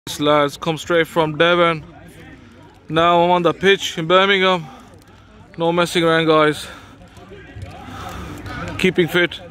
This lads come straight from Devon. Now I'm on the pitch in Birmingham. No messing around, guys. Keeping fit.